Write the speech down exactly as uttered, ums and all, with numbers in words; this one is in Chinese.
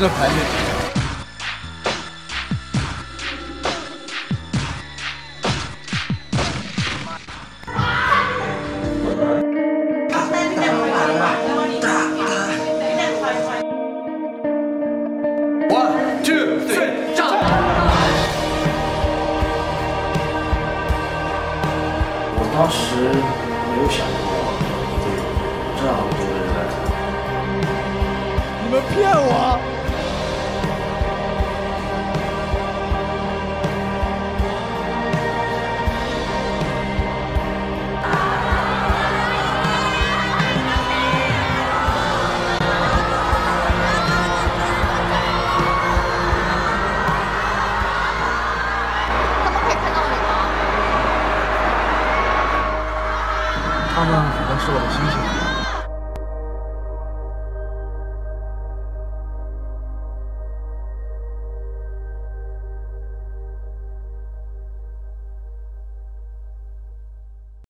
的排练。One, two, three， 上！ 我当时没有想过会有这样多的人来看。 你们骗我！他们可能是我的星星。